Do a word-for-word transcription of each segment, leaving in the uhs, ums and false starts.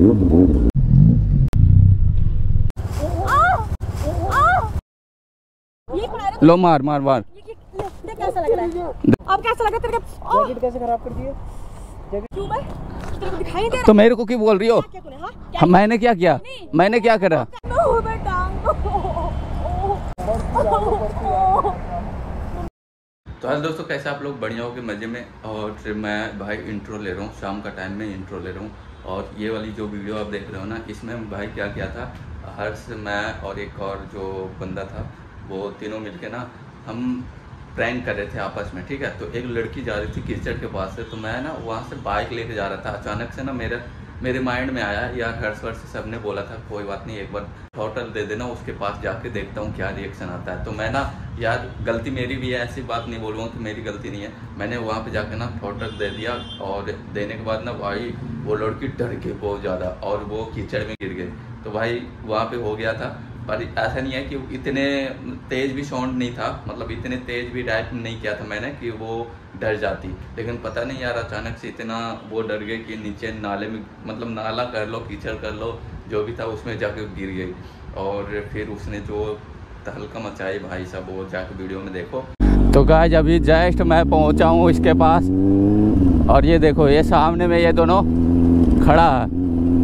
लो मार मार मार। कैसा लग रहा है? अब कैसा लगा तेरे को? जैकेट कैसे खराब कर दी है? क्यों भाई? तेरे को दिखाई नहीं दे रहा? तो मेरे को क्यों बोल रही हो? क्या क्या हाँ? क्या मैंने क्या किया? मैंने क्या करा? तो हेलो दोस्तों, कैसे आप लोग? बढ़िया हो के मज़े में। और मैं भाई इंट्रो ले रहा हूँ, शाम का टाइम में इंट्रो ले रहा हूँ। और ये वाली जो वीडियो आप देख रहे हो ना, इसमें भाई क्या किया था, हर्ष, मैं और एक और जो बंदा था, वो तीनों मिलके ना हम प्रैंक कर रहे थे आपस में, ठीक है। तो एक लड़की जा रही थी कीचड़ के पास से, तो मैं ना वहाँ से बाइक लेके जा रहा था। अचानक से ना मेरे मेरे माइंड में आया, यार हर्ष वर्ष से सब ने बोला था कोई बात नहीं, एक बार होटल दे देना, उसके पास जाके देखता हूँ क्या रिएक्शन आता है। तो मैं ना, यार गलती मेरी भी है, ऐसी बात नहीं बोलूँगा कि मेरी गलती नहीं है। मैंने वहाँ पे जाके ना होटल दे दिया, और देने के बाद ना भाई वो लड़की डर गई बहुत ज़्यादा, और वो कीचड़ में गिर गई। तो भाई वहाँ पे हो गया था। पर ऐसा नहीं है कि इतने तेज भी साउंड नहीं था, मतलब इतने तेज भी टाइप नहीं किया था मैंने कि वो डर जाती। लेकिन पता नहीं यार, अचानक से इतना वो डर गई कि नीचे नाले में, मतलब नाला कर लो, कीचड़ कर लो, जो भी था उसमें जाके गिर गई। और फिर उसने जो तहलका मचाई भाई साहब, वो जाके वीडियो में देखो। तो गाइस अभी जस्ट मैं पहुंचा हूँ इसके पास, और ये देखो ये सामने में ये दोनों खड़ा है।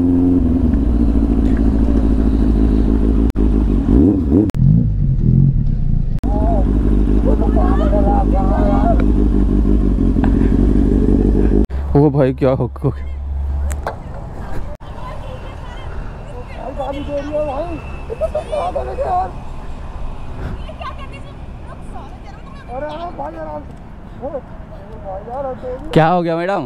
वो भाई क्या हो को क्या हो गया मैडम?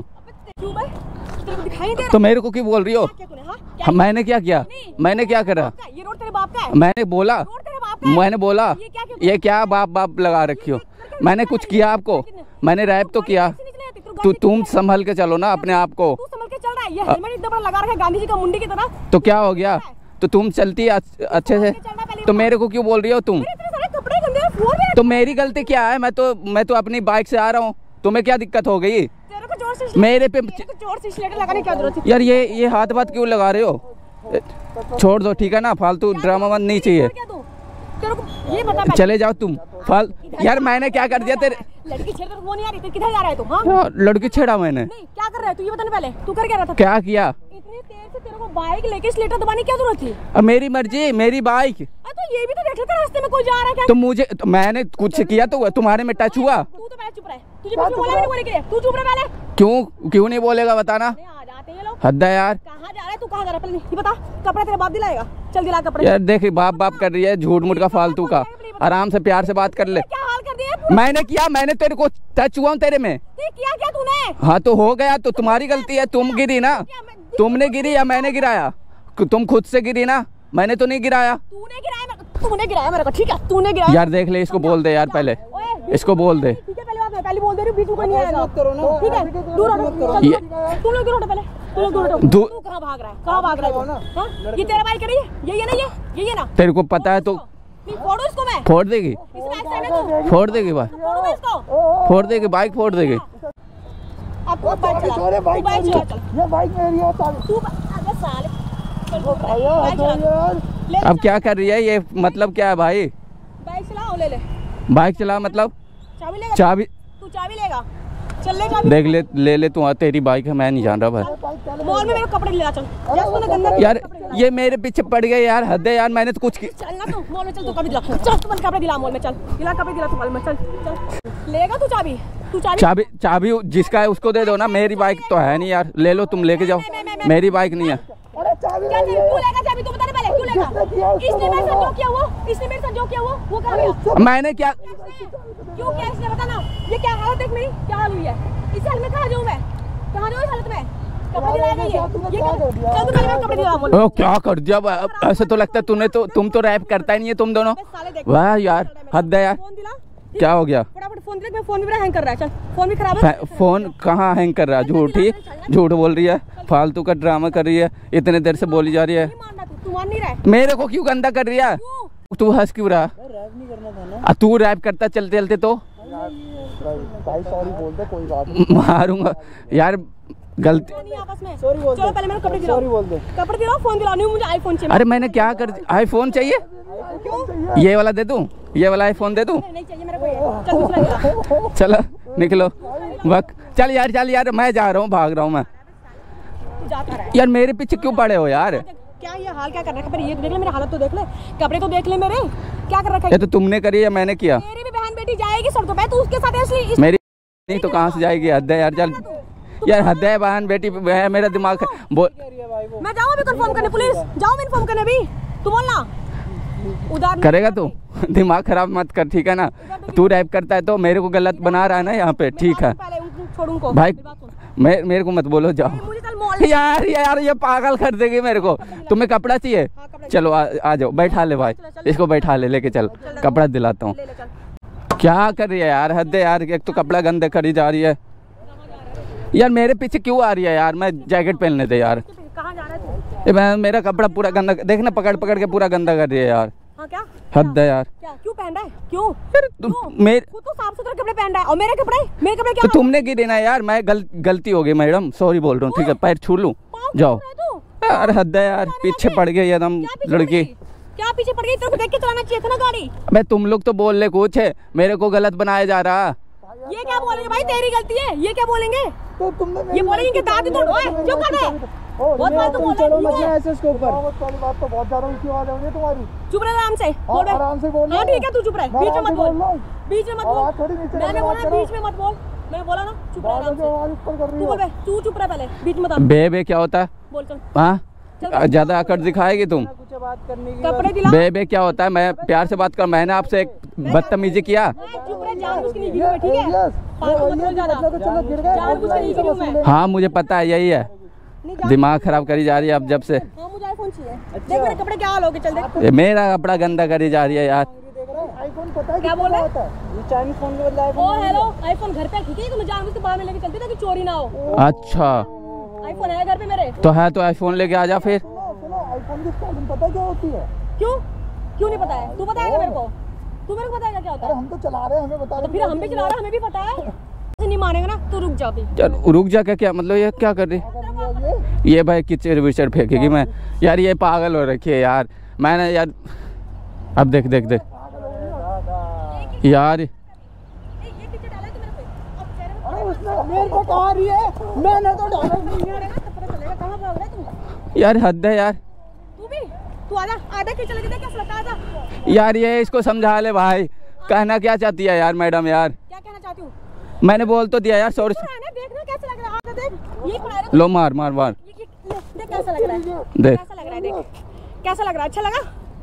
तो मेरे को क्यों बोल रही हो? हाँ? मैंने क्या किया? मैंने क्या करा? ये रोड तेरे बाप का है? मैंने बोला मैंने बोला ये क्या ये क्या बाप बाप लगा रखी हो? मैंने कुछ किया आपको? मैंने रैप तो किया। तू तुम संभल के चलो ना अपने आप को। तू संभल के चल रहा है? ये हेलमेट इतना बड़ा लगा रखा है गांधी जी का मुंडी की तरह। तो क्या हो गया? तो तुम चलती अच्छे से, तो मेरे को क्यों बोल रही हो तुम? तो मेरी गलती क्या है? मैं तो मैं तो अपनी बाइक से आ रहा हूँ, तुम्हें क्या दिक्कत हो गई? मेरे पे जोर से स्लेटर लगाने की क्या जरूरत है? यार ये ये हाथ बात क्यों लगा रहे हो? छोड़ दो ठीक है ना, फालतू ड्रामा बंद नहीं चाहिए। ये बता, चले जाओ तुम। फाल यार मैंने क्या कर दिया तेरे? लड़की छेड़ कर वो नहीं आ रही, किधर जा रहा है तू? हाँ लड़की छेड़ा मैंने? नहीं, क्या कर रहा है तू? ये बता पहले, तू कर क्या रहा था? क्या किया? इतनी देर से तेरे को बाइक लेके स्लेटर दबाने की क्या जरूरत थी? अब मेरी मर्जी, मेरी बाइक। तो ये भी तो देख लेते रास्ते में कोई जा रहा है क्या? तो मुझे तो मैंने कुछ किया तो तुम्हारे में टच हुआ? तू तो पहले चुप रह, तुझे कुछ बोला भी नहीं बोले के लिए, तू चुप रह पहले। क्यों क्यों नहीं बोलेगा बताना? आ जाते हैं लोग। हद है यार। कहाँ जा रहा है तू? कहाँ जा रहा है पहले ये बता। कपड़ा तेरा बाप दिलाएगा? चल दिला कपड़े। यार देख बाप बाप कर रही है, झूठ मूठ का फालतू का। आराम से प्यार से बात कर ले। क्या हाल कर दिया? मैंने किया? मैंने तेरे को टच हुआ तेरे में? किया क्या तूने? हाँ तो हो गया, तो तुम्हारी गलती है, तुम गिरी ना। तुमने गिरी या मैंने गिराया? तुम खुद से गिरी ना, मैंने तो नहीं गिराया। तूने गिराया मेरे को, तूने गिराया मेरे को, ठीक है तूने गिराया। यार देख ले, इसको बोल दे यार, पहले इसको बोल दे। ठीक है पहले बात, मैं पहले बोल दे रही हूं, बीच में कोई नहीं आएगा। मत करो ना, ठीक है दूर हटो। तुम लोग दूर हटो पहले, तुम लोग दूर हटो। तू कहां भाग रहा है? कहां भाग रहा है? हां ये तेरा बाइक है, ये ये ना, ये ये ये ना। तेरे को पता है तो फोड़ इसको। मैं फोड़ देगी? फोड़ देगी बाइक? फोड़ देगी बाइक? फोड़ देगी? आपको बाइक चला, बाइक चला, ये बाइक मेरी है। तू अबे साले अब क्या कर रही है ये? मतलब क्या है भाई? बाइक चलाओ, ले ले बाइक चला मतलब? चाबी लेगा? चाबी तू चाबी लेगा? चल ले चाबी। देख ले ले ले तू, तेरी बाइक है, मैं नहीं जान रहा भाई। मॉल में मेरे कपड़े ले चल। गंदा यार ये मेरे पीछे पड़ गए यार, हद है यार, मैंने तो कुछ चल ना तू मॉल में, चल तू कपड़े दिला, चल तू कपड़े दिला मॉल में, चल दिला कपड़े दिला तू मॉल में, चल चल। लेगा तू चाबी? तू चाबी चाबी चाबी जिसका है उसको दे दो ना, मेरी बाइक तो है नहीं यार, ले लो तुम, लेके जाओ, मेरी बाइक नहीं है। अरे चाबी क्या तू लेगा चाबी? तू बता पहले, क्यों लेगा? इसने मेरे साथ जो किया वो, इसने मेरे साथ जो किया वो, वो कहां गया? मैंने क्या क्यों किया इसने? बता ना। ये क्या हालत देख मेरी, क्या हाल हुई है? इस हाल में कहां जाऊं मैं? कहां जाऊं इस हालत में? कपड़े दिलाएगा ये? ये चल तू पहले मैं कपड़े दिला बोल। ओ क्या कर दिया? ऐसे तो लगता है तूने तो, तुम तो रैप करता ही नहीं है तुम दोनों। वाह यार हद है यार। क्या हो गया? फटाफट फोन दे, फोन भी बड़ा हैंग कर रहा है। चल फोन भी खराब है। फोन कहाँ हैंग कर रहा है? झूठी झूठ बोल रही है, फालतू का ड्रामा कर रही है, इतने देर से बोली जा रही है। तू मान नहीं रहा है? मेरे को क्यों गंदा कर रही है? तू हंस क्यों रहा? रैप नहीं करना था ना। तू रैप करता चलते चलते तो भाई सॉरी बोल दे, कोई बात नहीं। मारूंगा यार, गलती नहीं आपस में। सॉरी बोल चलो पहले मेरे कपड़े दिलाओ, सॉरी बोल दे। कपड़े दिलाओ, फोन दिलाओ। नहीं मुझे आईफोन चाहिए। अरे मैंने क्या कर, आईफोन चाहिए? क्यों? ये वाला दे दूं, ये वाला आईफोन दे दूं? नहीं चाहिए मेरे को ये। चल दूसरा दिला। चलो निकलो वक्त। चल यार चल यार, मैं जा रहा हूँ, भाग रहा हूँ मैं। तू जा कहाँ रहा है? यार मेरे पीछे क्यों पड़े हो यार? क्या ये हाल क्या कर रखा है? पर ये देख ले, मेरी हालत तो देख ले, कपड़े तो देख ले मेरे, क्या कर रखा है? ये तो तुमने करी या मैंने किया? मेरी भी बहन बेटी जाएगी सड़कों पे, तू उसके साथ ऐसे इस... मेरी नहीं तो कहाँ से जाएगी? हद है यार, चल यार, हद है, बहन बेटी है, मेरा दिमाग बोल। मैं जाऊँ अभी कन्फर्म करने, पुलिस जाऊँ मैं इन्फॉर्म करने अभी? तू बोलना उधर करेगा तू? दिमाग खराब मत कर, ठीक है ना? तू रैप करता है तो मेरे को गलत बना रहा है ना यहाँ पे, ठीक है छोड़ उनको भाई। मैं मेरे को मत बोलो, जाओ मुझे कल मॉल यार। यार ये पागल कर देगी मेरे को। तुम्हें कपड़ा चाहिए? चलो आ, आ जाओ, बैठा ले भाई, इसको बैठा ले, लेके चल, कपड़ा दिलाता हूँ। क्या कर रही है यार? हद है यार, एक तो कपड़ा गंदे करी जा रही है यार। मेरे पीछे क्यों आ रही है यार? मैं जैकेट पहनने दे यार। कहाँ जा रहा है तू? ए मैं, मेरा कपड़ा पूरा गंदा, देखना पकड़ पकड़ के पूरा गंदा कर रही है यार। हाँ क्या? हद है यार। क्या क्यों पहन रहा है? क्यों? तुम मेरे तू तो साफ सुथरे कपड़े पहन रहा है और मेरे कपड़े, मेरे कपड़े तो क्या? तुमने की देना यार। मैं गल, गलती हो गई मैडम, सॉरी बोल रहा हूँ, ठीक है? पैर छू लूं? जाओ यार, हद है यार, पीछे पड़ गई एकदम लड़की। क्या पीछे पड़ गई? तेरे को देख के चलाना चाहिए था ना गाड़ी। अबे तुम लोग तो बोल ले कुछ है, मेरे को गलत बनाया जा रहा। ये क्या बोलेंगे भाई? तेरी गलती है, ये क्या बोलेंगे? तो तुमने ये बोलेंगे कि दादी तोड़, ओए चुप कर दे। बहुत फालतू बोल चलो मत रहा ना है। ऐसे उसके ऊपर। वाली बात तो बहुत ज्यादा ऊंची आवाज आ रही है तुम्हारी। चुप रह आराम से बोल। आराम से बोल। हाँ ठीक है, तू चुप रह, बीच में मत बोल, बीच में मत आवाज थोड़ी बोल। नीचे मैंने बोला करो। बीच में मत बोल, मैं बोला ना चुप रह आराम से। आवाज ऊपर कर रही तू हो। बोल बे, तू चुप रह पहले, बीच में मत बे बे क्या होता है? बोल। चल हाँ ज्यादा अकड़ दिखाएगी तुम? कुछ बात करने की कपड़े दिला। बे बे क्या होता है? मैं प्यार से बात कर, मैंने आपसे एक बदतमीजी किया? चुप रह, जानबूझ के नहीं गिरी मैं, ठीक है? फालतू मत बोल ज्यादा, चलो गिर गए। जानबूझ के नहीं गिरी हूं मैं। हाँ मुझे पता है, यही है, नहीं जान- दिमाग खराब करी जा रही है अब जब से। हाँ मुझे आईफोन चाहिए। देख मेरे कपड़े क्या हाल हो गए, चल देख। ये मेरा कपड़ा गंदा करी जा रही है यार। आईफोन पता है क्या बोल रहा है? होता है? ये चाइनीज फोन के बदले ओ आईफोन। हेलो, आईफोन घर पे है, ठीक है? तो मैं जानबूझ के बाहर में लेके चलती ताकि चोरी ना हो। अच्छा आईफोन है घर पे मेरे। तो है तो आईफोन लेके आ जा फिर। सुनो, आईफोन की स्टाइलिंग पता है क्या होती है? क्यों क्यों नहीं पता है? तू बताएगा मेरे को, तू मेरे को बताएगा क्या होता अरे है? हम तो चला रहे हैं, हमें बता तो रहे फिर हम भी चला रहे हैं, हमें भी पता है। ऐसे नहीं मानेगा ना तो रुक जा अभी। चल रुक जा, क्या क्या मतलब ये क्या कर रही? हैं। ये भाई किचड़ विचड़ फेंकेगी मैं यार, ये पागल हो रखी है यार। मैंने यार, अब देख देख देख यार, ये पीछे डाला है तू मेरे पे। अब चेहरे में अरे उसने मेरे को कहा रही है, मैंने तो डाला नहीं है। पड़ेगा तो पता चलेगा कहाँ भाग रहा है तू। यार हद है यार। तू भी तू आजा, आधा खींच लगे देख कैसा लगता है, आजा। यार ये इसको समझा ले भाई, कहना क्या चाहती है यार मैडम यार? क्या कहना चाहती हूँ? मैंने बोल तो दिया यार, सॉरी। देखना कैसा लग रहा है, आधा देख। ये खड़ा है, लो मार मार मार, ये- ये- ये- देख कैसा लग रहा है, देख कैसा लग रहा है, देख कैसा लग रहा है। अच्छा लगा?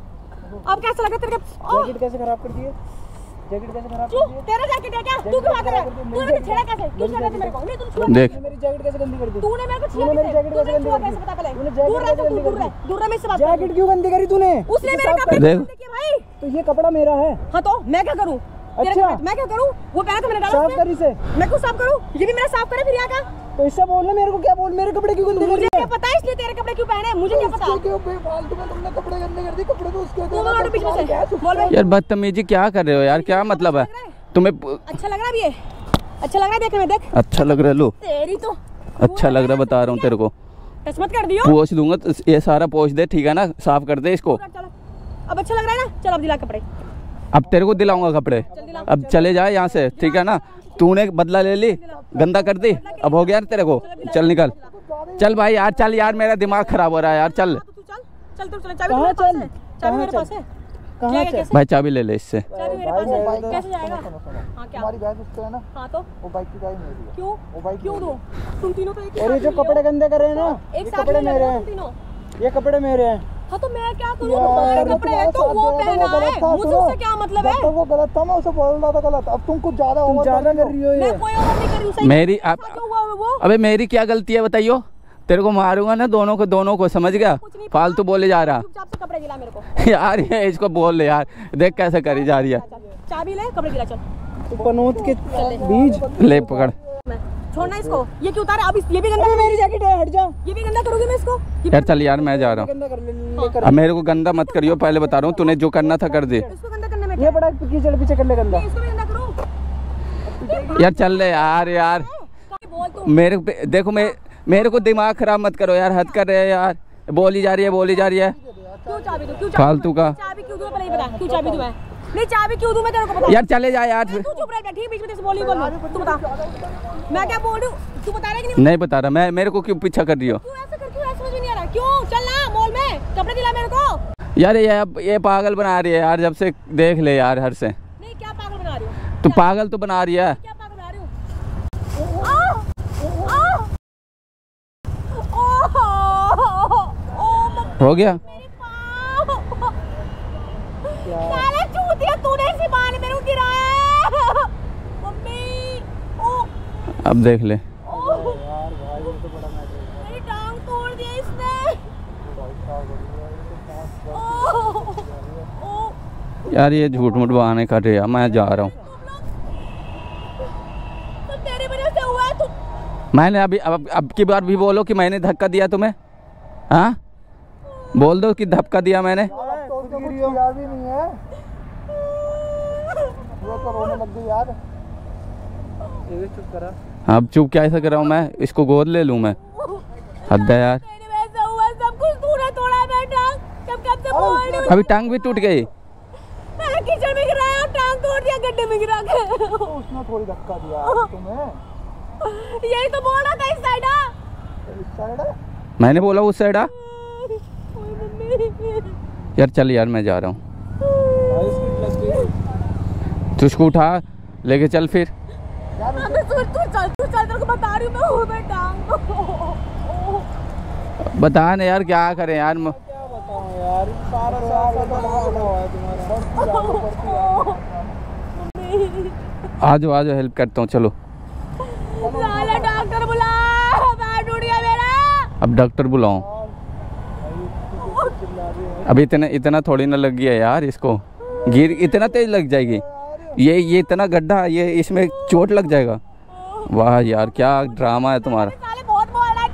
अब कैसा लगा तेरे को? जैकेट कैसे खराब कर दी है? जैकेट कैसे खराब तू कर दी है? तेरा जैकेट है क्या? तू क्यों भाग रहा है? तूने मुझे छेड़ा कैसे? क्यों छेड़ा तू मेरे को? नहीं तू छुआ देख मेरी जैकेट कैसे गंदी कर दी? तूने मेरे को छुआ तूने मेरी कैसे? जैकेट कैसे तूने गंदी छुआ कर दी? कैसे बता पहले। तूने जैकेट दूर रह कैसे तू, गंदी दूर कर रह, दी? दूर रह, मेरे से बात कर। जैकेट क्यों गंदी करी तूने? उसने मेरे कपड़े देख। गंदे किए भाई। तो ये कपड़ा मेरा है। हाँ तो मैं क्या करूँ? तेरे अच्छा। कपड़े मैं क्या करूँ? वो पहना था मैंने डाला साफ उसने। कर इसे। मैं कुछ साफ करूँ? ये भी मेरा साफ करे फिर यहाँ का। तो इससे बोलना मेरे को, क्या बोल, मेरे कपड़े क्यों गंदे कर मुझे रही क्या है? पता है इसलिए तेरे कपड़े क्यों पहने? मुझे क्या पता? क्यों बेफालतू में तुमने कपड़े गंदे कर दिए? कपड़े तो उसके तू बोल बीच में से, बोल भाई। यार बदतमीजी क्या कर रहे हो यार? क्या मतलब है तुम्हें? अच्छा लग रहा है अभी ये? अच्छा लग रहा है देखने में? देख अच्छा लग रहा है, लो तेरी तो अच्छा लग रहा है, बता रहा हूँ तेरे को। टच मत कर दियो। पोंछ दूंगा तो ये सारा पोंछ दे, ठीक है ना? साफ कर दे इसको। चल अब अच्छा लग रहा है ना? चल अब दिला कपड़े। अब तेरे को दिलाऊंगा कपड़े, अब चले जाए यहाँ से, ठीक है ना? तूने बदला ले ली, गंदा कर दी, अब हो गया तेरे को। चल निकल, चल भाई यार, चल यार, मेरा दिमाग खराब हो रहा है यार। चल तू चल चल तू चल, चाबी कहाँ मेरे पास चल? है, चाबी मेरे कहाँ पास है। कहाँ क्या है, चल? कैसे? भाई चाबी ले ले इससे। चाबी मेरे पास भाई, है, भाई, कैसे जाएगा? सुनो, सुनो, सुनो। हाँ क्या? तुम्हारी बहन उसको है ना, हाँ तो वो बाइक की गाड़ी मेरी है। क्यों वो बाइक क्यों मेरी दो? तुम तीनों तो एक ही है। और ये साथ जो में ले कपड़े हो। गंदे कर रहे हैं ना, एक ये साथ कपड़े में ले मेरे हो हैं। तुम तीनों। ये कपड़े मेरे हैं। हाँ तो मैं क्या करूँ? यार, तुम्हारे वो कपड़े हैं तो तुम्हारे वो साथ पहना गलत है, था, मुझे सुनो। उससे क्या मतलब है? जब तक वो गलत था मैं उसे बोल रहा था गलत, अब तुम कुछ ज्यादा ओवर ज्यादा कर रही हो। मैं कोई और नहीं कर रही हूँ, सही मेरी है। आप, क्या हुआ वो? अबे मेरी क्या गलती है बताइयो? तेरे को मारूंगा ना, दोनों को दोनों को, समझ गया? कुछ नहीं फालतू बोले जा रहा चुपचाप से कपड़े दिला मेरे को। यार। ये इसको बोल ले यार, देख कैसे करी जा रही है। चल, चाबी ले, कपड़े दिला चल। तो पनोत के बीज ले पकड़। मैं छोड़ना इसको, ये क्यों उतारे? अब इस- ये भी गंदा, अरे मेरी जैकेट है, हट जा। ये भी गंदा करोगे मैं इसको? ये भी यार चल यार, मैं जा रहा हूँ। गंदा कर ले, लेकर अब मेरे को गंदा मत करियो, पहले बता रहा हूँ, तूने जो करना था कर दे। इसको गंदा करने में ये बड़ा कीचड़ पीछे कर ले गंदा। इसको भी गंदा करूँ? यार चल ले यार, यार बोल तू। मेरे पे देखो, मैं मेरे को दिमाग खराब मत करो यार, हद कर रहे हैं यार, बोली जा रही है बोली जा रही है। क्यों चाबी दूं? क्यों फालतू का चाबी क्यों दूं? पहले बता, क्यों चाबी दूं मैं? नहीं चाबी क्यों दूं मैं तेरे को बता। यार चले जा यार। तू चुप रह, बैठी बीच में तेरे से बोली बोल तू बता। मैं क्या बोल रही हूं? तू बता रहा है कि नहीं? नहीं बता रहा मैं, मेरे को क्यों पीछा कर रही हो? क्यों ऐसा कर, क्यों ऐसा समझ नहीं आ रहा? क्यों चल ना मॉल में कपड़े दिला मेरे को। यार ये ये पागल बना रही है यार, जब से देख ले यार हर से। नहीं क्या पागल बना रही हो? तू पागल तो बना रही है। क्या पागल बना रही हो? आ आ हो गया साला चूतिया, तूने इसी बहाने मेरे को गिराया। मम्मी ओ अब देख ले। मेरी टांग तोड़ दिया इसने। यार ये झूठ मूठ बहाने कर रही है, मैं जा रहा हूँ। तो तेरी वजह से हुआ है। तू मैंने अभी अब अब की बार भी बोलो कि मैंने धक्का दिया तुम्हें। हाँ बोल दो कि धक्का दिया मैंने। याद ही नहीं है, वो तो रोने लग गई यार। ये चुप करा। अब चुप क्या ऐसा कर रहा हूँ मैं, इसको गोद ले लूँ मैं? हद है यार। तेरी वजह से हुआ सब कुछ, तूने तोड़ा मेरा टांग। कब कब से बोल रही हूँ। अभी टांग भी टूट गई। मैंने किचन में गिराया और टांग तोड़ दिया गड्ढे में गिरा के। तो उसने थोड़ी धक्का दिया तुम्हें। यही तो बोल रहा था, इस साइड आ। इस साइड है? मैंने बोला उस साइड आ। यार चल यार मैं जा रहा हूँ। तू उसको उठा लेके चल फिर। तू चल तू चल, तेरे को बता रही हूँ मैं, हूँ मैं टांग को। बता ना यार क्या करें यार। म... क्या बताऊं यार, सारा सारा हुआ है तुम्हारा। आ जाओ आ जाओ, हेल्प करता हूँ चलो। साला डॉक्टर बुला, पैर टूट गया मेरा। अब डॉक्टर बुलाऊं? अभी इतना इतना थोड़ी ना लग गया यार इसको, गिर इतना तेज लग जाएगी। ये ये इतना गड्ढा, ये इसमें चोट लग जाएगा। वाह यार क्या ड्रामा है तुम्हारा। साले बहुत बोल रहा है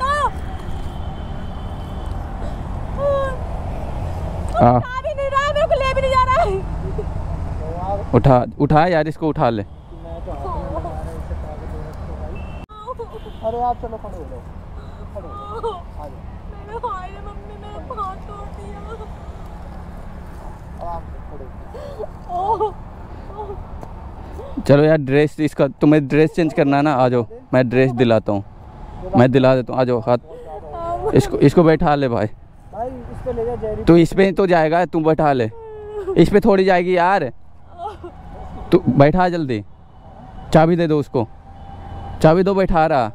तो। हाँ उठा भी नहीं रहा है, मेरे को ले भी नहीं जा रहा है। उठा उठा यार इसको उठा ले। अरे आप चलो खड़े हो जाओ, खड़े हो जाओ। आ जाओ। मेरे भाई ने मम्मी मेरा हाथ तोड़ दिया। आराम से खड़े हो। ओह चलो यार ड्रेस इसका, तुम्हें ड्रेस चेंज करना है ना, आ जाओ मैं ड्रेस दिलाता हूँ, मैं दिला देता हूँ। आ जाओ हाथ, इसको इसको बैठा ले भाई। भाई इस पे ले जा जेरी। तू इस पे ही तो जाएगा, तू बैठा ले। इस पे थोड़ी जाएगी यार, तू बैठा जल्दी। चाबी दे दो उसको, चाबी दो, बैठा रहा।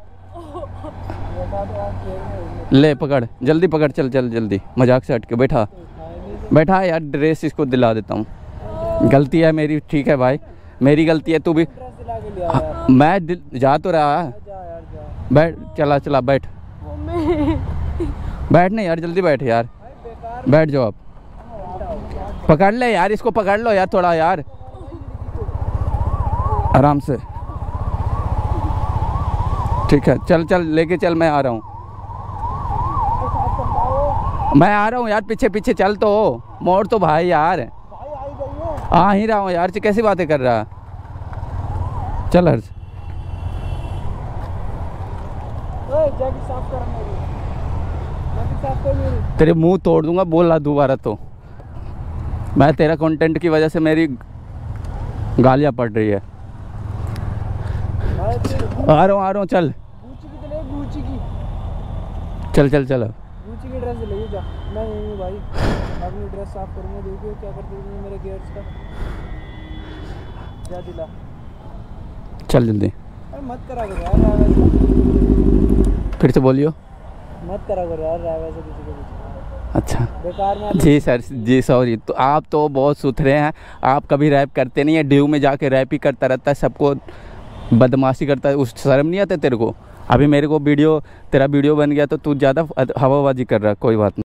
ले पकड़ जल्दी पकड़, चल चल जल्दी, मजाक से हट के बैठा बैठा यार। ड्रेस इसको दिला देता हूँ, गलती है मेरी, ठीक है भाई मेरी गलती है। तू भी हाँ, मैं दिल- जा तो रहा। बैठ चला चला बैठ बैठ नहीं यार, जल्दी बैठ यार, बैठ जाओ आप। पकड़ ले यार इसको, पकड़ लो यार थोड़ा यार, आराम से। ठीक है चल चल लेके चल, मैं आ रहा हूँ, मैं आ रहा हूँ यार, पीछे पीछे चल तो, मोड़ तो भाई यार। आ ही रहा हूँ यार, कैसी बातें कर रहा। चल हर्ष। जैकेट साफ कर मेरी, जैकेट साफ कर मेरी। तेरे मुंह तोड़ दूंगा बोला दोबारा तो। मैं तेरा कंटेंट की वजह से मेरी गालियाँ पड़ रही है। आ रहा हूँ आ रहा हूँ चल। गुच्ची की तो ले, गुच्ची की चल चल चल अब। गुच्ची की ड्रेस ले जा। मैं यहीं हूँ भाई, अपनी ड्रेस साफ करूँगा। देखिए क्या करते हैं मेरे गेयर्स का। जा दिला, चल जल्दी। अरे मत करा करो यार रावैसा, फिर से बोलियो। मत करा करो यार रावैसा किसी के पीछे। अच्छा बेकार में। जी सर जी सॉरी। तो आप तो बहुत सुथरे हैं, आप कभी रैप करते नहीं है, ड्यू में जाके रैप ही करता रहता है, सबको बदमाशी करता है। उस शर्म नहीं आता तेरे को? अभी मेरे को वीडियो, तेरा वीडियो बन गया तो तू ज़्यादा हवाबाजी कर रहा है। कोई बात नहीं।